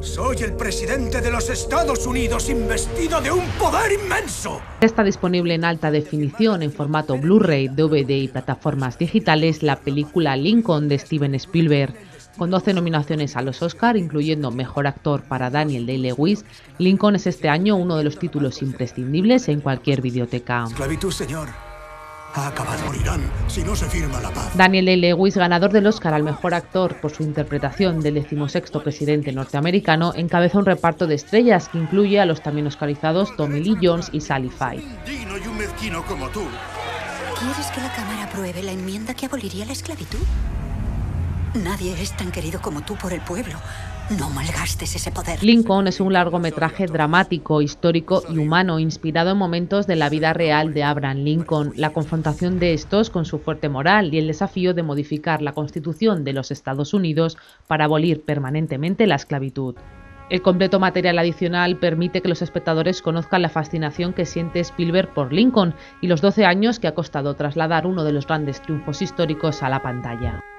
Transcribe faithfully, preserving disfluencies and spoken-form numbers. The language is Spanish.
Soy el presidente de los Estados Unidos, investido de un poder inmenso. Está disponible en alta definición en formato Blu-ray, D V D y plataformas digitales la película Lincoln de Steven Spielberg. Con doce nominaciones a los Oscar, incluyendo Mejor Actor para Daniel Day-Lewis, Lincoln es este año uno de los títulos imprescindibles en cualquier videoteca. Esclavitud, señor. Ha acabado. Morirán si no se firma la paz. Daniel Day-Lewis, ganador del Oscar al Mejor Actor por su interpretación del decimosexto presidente norteamericano, encabeza un reparto de estrellas que incluye a los también oscarizados Tommy Lee Jones y Sally Field. Digno y un mezquino como tú. ¿Quieres que la Cámara apruebe la enmienda que aboliría la esclavitud? Nadie es tan querido como tú por el pueblo. No malgastes ese poder. Lincoln es un largometraje dramático, histórico y humano, inspirado en momentos de la vida real de Abraham Lincoln, la confrontación de estos con su fuerte moral y el desafío de modificar la Constitución de los Estados Unidos para abolir permanentemente la esclavitud. El completo material adicional permite que los espectadores conozcan la fascinación que siente Spielberg por Lincoln y los doce años que ha costado trasladar uno de los grandes triunfos históricos a la pantalla.